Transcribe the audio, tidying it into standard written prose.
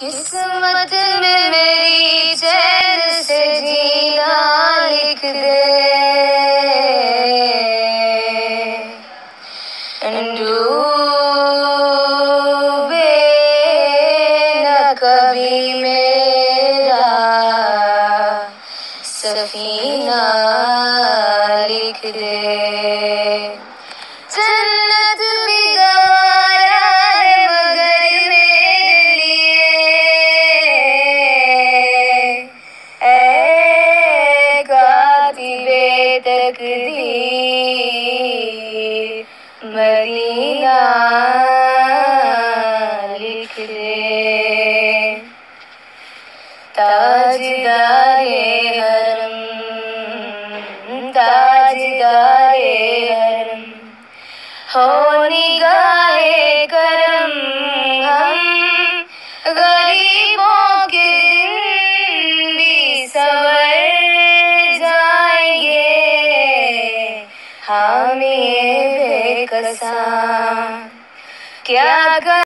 किस्मत में मेरी चैन से जीना लिख दे, डूबे न कभी मेरा सफीना लिख दे। जन्नत भी गवारा है मगर मेरे लिए, ऐ कातिबे तकदीर मदीना लिख दे। ताजदारे हरम, ताजदारे हरम, हो निगाहे करम, हम गरीबों के दिन भी संवर जाएंगे। हामी बेकसा क्या